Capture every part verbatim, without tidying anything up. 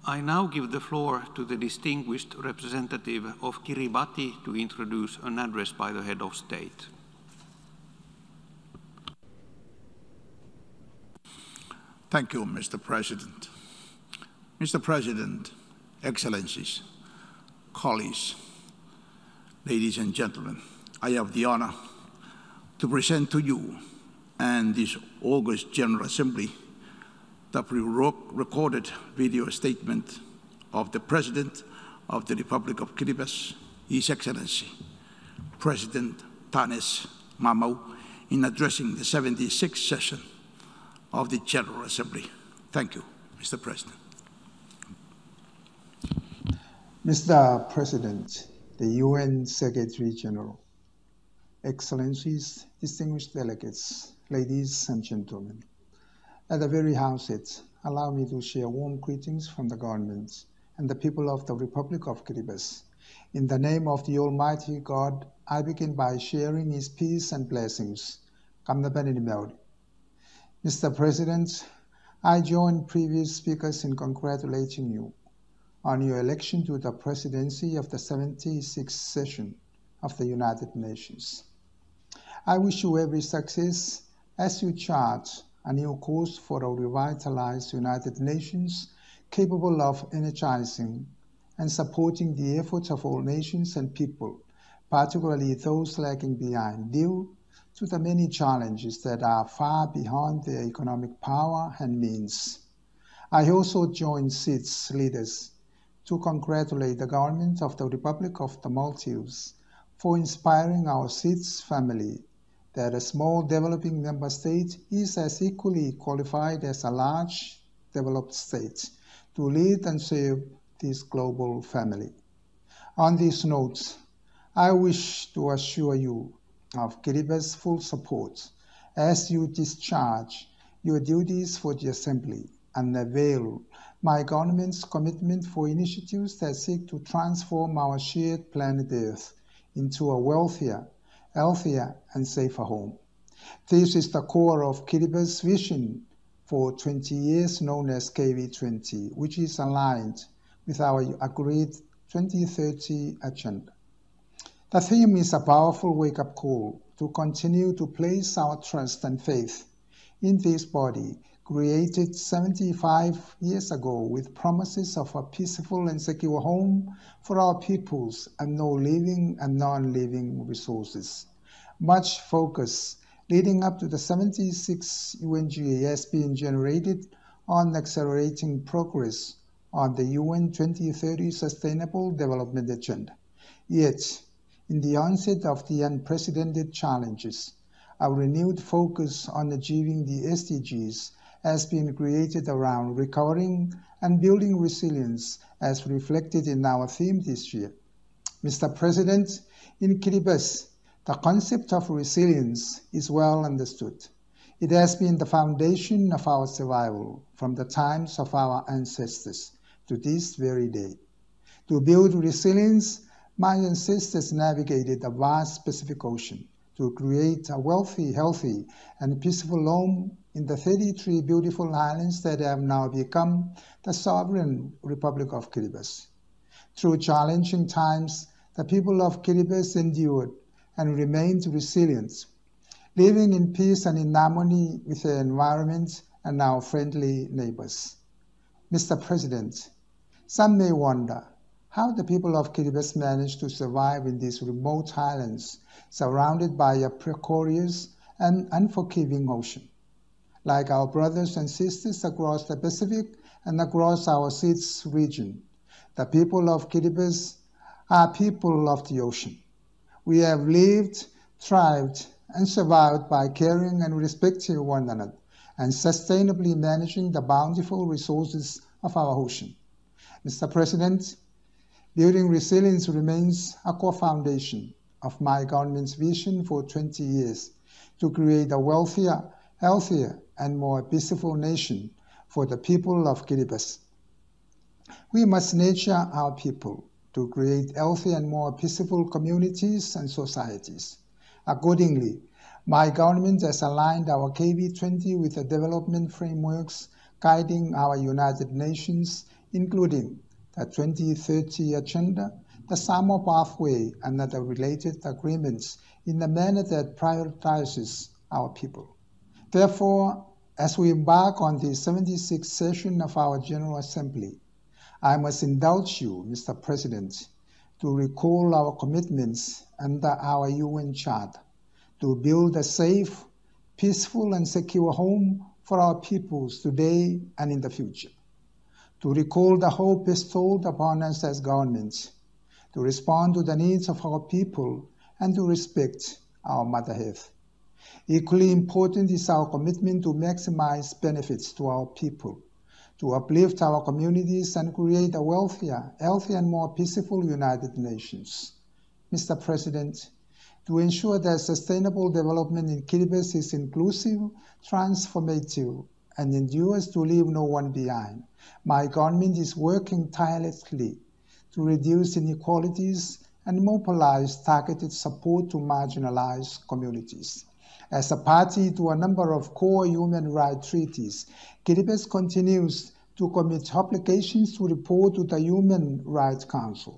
I now give the floor to the distinguished representative of Kiribati to introduce an address by the head of state. Thank you, Mister President. Mister President, Excellencies, colleagues, ladies and gentlemen, I have the honor to present to you and this August General Assembly the pre-recorded video statement of the President of the Republic of Kiribati, His Excellency, President Tanis Mamau, in addressing the seventy-sixth session of the General Assembly. Thank you, Mister President. Mister President, the U N Secretary General, Excellencies, distinguished delegates, ladies and gentlemen, at the very outset, allow me to share warm greetings from the government and the people of the Republic of Kiribati. In the name of the Almighty God, I begin by sharing His peace and blessings. Mister President, I join previous speakers in congratulating you on your election to the presidency of the seventy-sixth session of the United Nations. I wish you every success as you chart a new course for a revitalized United Nations capable of energizing and supporting the efforts of all nations and people, particularly those lagging behind, due to the many challenges that are far beyond their economic power and means. I also join S I D S leaders to congratulate the government of the Republic of the Maldives for inspiring our S I D S family that a small developing member state is as equally qualified as a large developed state to lead and serve this global family. On these notes, I wish to assure you of Kiribati's full support as you discharge your duties for the Assembly and avail my government's commitment for initiatives that seek to transform our shared planet Earth into a wealthier, healthier, and safer home. This is the core of Kiribati's vision for twenty years, known as K V twenty, which is aligned with our agreed twenty thirty agenda. The theme is a powerful wake-up call to continue to place our trust and faith in this body, created seventy-five years ago with promises of a peaceful and secure home for our peoples and no living and non-living resources. Much focus leading up to the seventy-sixth U N G A has been generated on accelerating progress on the U N twenty thirty Sustainable Development Agenda. Yet, in the onset of the unprecedented challenges, a renewed focus on achieving the S D Gs has been created around recovering and building resilience as reflected in our theme this year. Mister President, in Kiribati, the concept of resilience is well understood. It has been the foundation of our survival from the times of our ancestors to this very day. To build resilience, my ancestors navigated the vast Pacific Ocean to create a wealthy, healthy, and peaceful home in the thirty-three beautiful islands that have now become the sovereign Republic of Kiribati. Through challenging times, the people of Kiribati endured and remained resilient, living in peace and in harmony with their environment and our friendly neighbors. Mister President, some may wonder how the people of Kiribati managed to survive in these remote islands surrounded by a precarious and unforgiving ocean. Like our brothers and sisters across the Pacific and across our S I D S region, the people of Kiribati are people of the ocean. We have lived, thrived, and survived by caring and respecting one another and sustainably managing the bountiful resources of our ocean. Mister President, building resilience remains a core foundation of my government's vision for twenty years to create a wealthier, healthier, and more peaceful nation for the people of Kiribati. We must nurture our people to create healthy and more peaceful communities and societies. Accordingly, my government has aligned our K V twenty with the development frameworks guiding our United Nations including the twenty thirty Agenda, the Samo Pathway, and other related agreements in a manner that prioritizes our people. Therefore, as we embark on the seventy-sixth session of our General Assembly, I must indulge you, Mister President, to recall our commitments under our U N Charter to build a safe, peaceful, and secure home for our peoples today and in the future, to recall the hope bestowed upon us as governments, to respond to the needs of our people, and to respect our Mother Earth. Equally important is our commitment to maximize benefits to our people, to uplift our communities and create a wealthier, healthier, and more peaceful United Nations. Mister President, to ensure that sustainable development in Kiribati is inclusive, transformative, and endures to leave no one behind, my government is working tirelessly to reduce inequalities and mobilize targeted support to marginalized communities. As a party to a number of core human rights treaties, Kiribati continues to commit obligations to report to the Human Rights Council.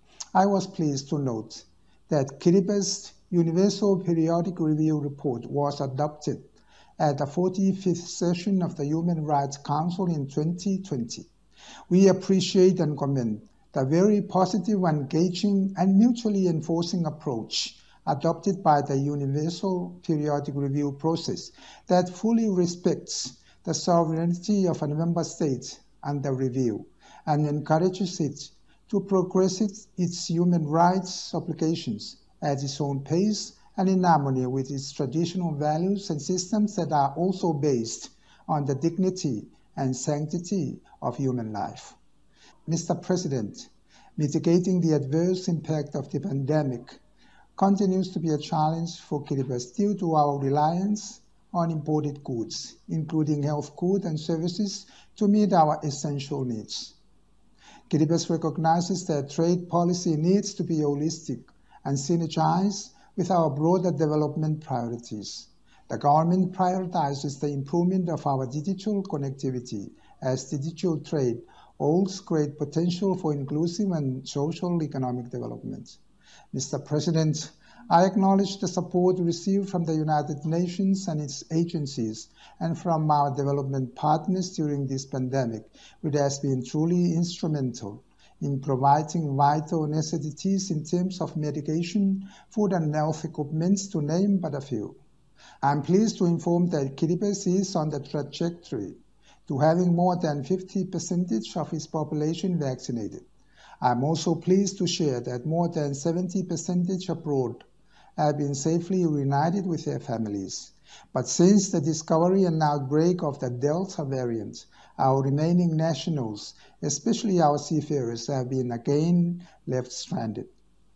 I was pleased to note that Kiribati's Universal Periodic Review Report was adopted at the forty-fifth session of the Human Rights Council in twenty twenty. We appreciate and commend the very positive, engaging, and mutually enforcing approach adopted by the Universal Periodic Review process that fully respects the sovereignty of a member state under review and encourages it to progress its, its human rights obligations at its own pace and in harmony with its traditional values and systems that are also based on the dignity and sanctity of human life. Mister President, mitigating the adverse impact of the pandemic continues to be a challenge for Kiribati due to our reliance on imported goods, including health goods and services, to meet our essential needs. Kiribati recognizes that trade policy needs to be holistic and synergize with our broader development priorities. The government prioritizes the improvement of our digital connectivity, as digital trade holds great potential for inclusive and social economic development. Mister President, I acknowledge the support received from the United Nations and its agencies and from our development partners during this pandemic, which has been truly instrumental in providing vital necessities in terms of medication, food, and health equipment, to name but a few. I am pleased to inform that Kiribati is on the trajectory to having more than fifty percent of its population vaccinated. I am also pleased to share that more than seventy percent abroad have been safely reunited with their families. But since the discovery and outbreak of the Delta variant, our remaining nationals, especially our seafarers, have been again left stranded.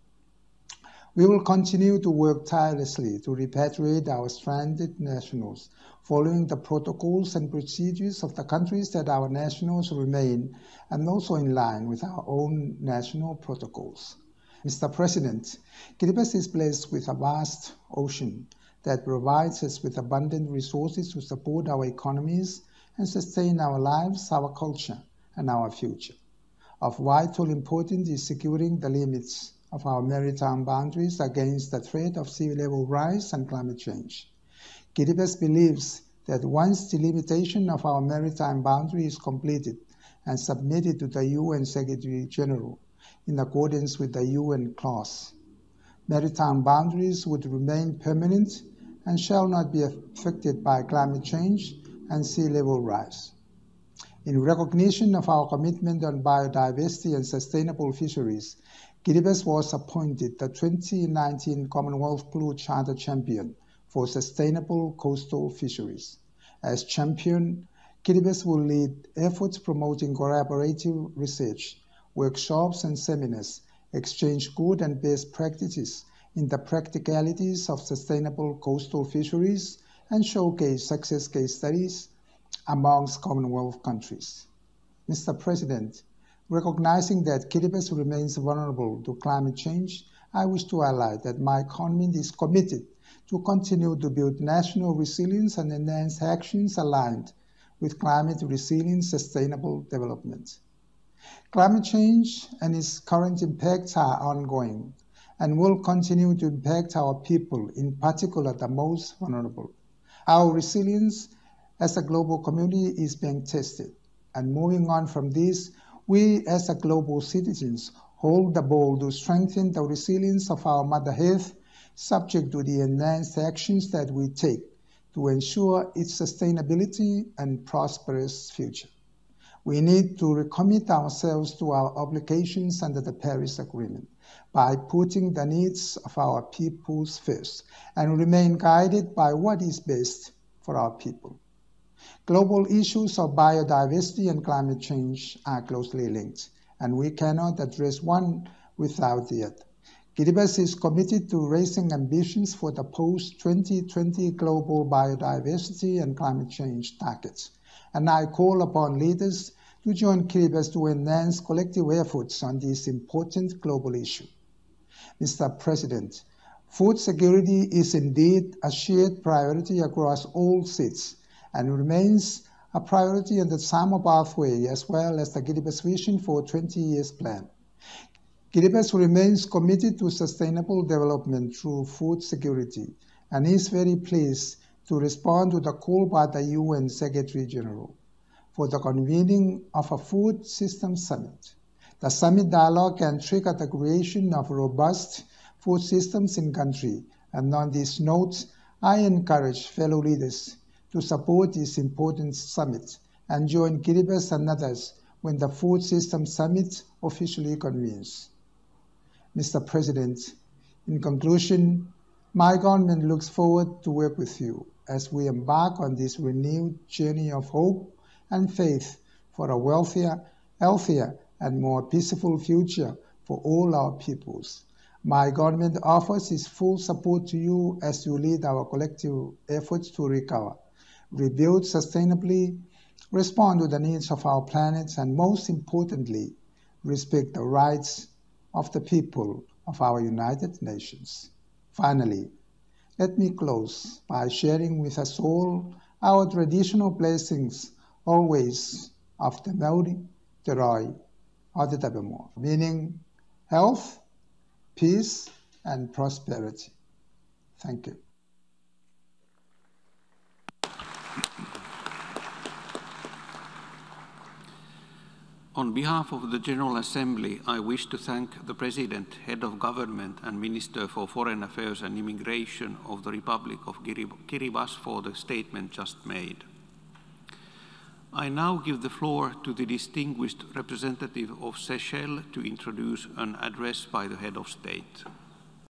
We will continue to work tirelessly to repatriate our stranded nationals, following the protocols and procedures of the countries that our nationals remain, and also in line with our own national protocols. Mister President, Kiribati is blessed with a vast ocean that provides us with abundant resources to support our economies and sustain our lives, our culture, and our future. Of vital importance is securing the limits of our maritime boundaries against the threat of sea level rise and climate change. Kiribati believes that once the delimitation of our maritime boundary is completed and submitted to the U N Secretary General in accordance with the U N clause, maritime boundaries would remain permanent and shall not be affected by climate change and sea level rise. In recognition of our commitment on biodiversity and sustainable fisheries, Kiribati was appointed the twenty nineteen Commonwealth Blue Charter Champion for Sustainable Coastal Fisheries. As champion, Kiribati will lead efforts promoting collaborative research, workshops and seminars, exchange good and best practices in the practicalities of sustainable coastal fisheries, and showcase success case studies amongst Commonwealth countries. Mister President, recognizing that Kiribati remains vulnerable to climate change, I wish to highlight that my government is committed to continue to build national resilience and enhance actions aligned with climate resilient sustainable development. Climate change and its current impacts are ongoing and will continue to impact our people, in particular the most vulnerable. Our resilience as a global community is being tested. And moving on from this, we as a global citizens hold the goal to strengthen the resilience of our Mother Earth, subject to the enhanced actions that we take to ensure its sustainability and prosperous future. We need to recommit ourselves to our obligations under the Paris Agreement by putting the needs of our peoples first and remain guided by what is best for our people. Global issues of biodiversity and climate change are closely linked, and we cannot address one without the other. Kiribati is committed to raising ambitions for the post twenty twenty global biodiversity and climate change targets, and I call upon leaders to join Kiribati to enhance collective efforts on this important global issue. Mister President, food security is indeed a shared priority across all seats and remains a priority in the Sama pathway as well as the Kiribati Vision for twenty years plan. Kiribati remains committed to sustainable development through food security and is very pleased to respond to the call by the U N Secretary General for the convening of a food system summit. The summit dialogue can trigger the creation of robust food systems in country, and on this note, I encourage fellow leaders to support this important summit and join Kiribati and others when the Food System Summit officially convenes. Mister President, in conclusion, my government looks forward to work with you as we embark on this renewed journey of hope and faith for a wealthier, healthier, and more peaceful future for all our peoples. My government offers its full support to you as you lead our collective efforts to recover, rebuild sustainably, respond to the needs of our planet, and most importantly, respect the rights of the people of our United Nations. Finally, let me close by sharing with us all our traditional blessings, always of the Maori, the Roi, or the Tabamor, meaning health, peace, and prosperity. Thank you. On behalf of the General Assembly, I wish to thank the President, Head of Government and Minister for Foreign Affairs and Immigration of the Republic of Kiribati for the statement just made. I now give the floor to the distinguished representative of Seychelles to introduce an address by the Head of State.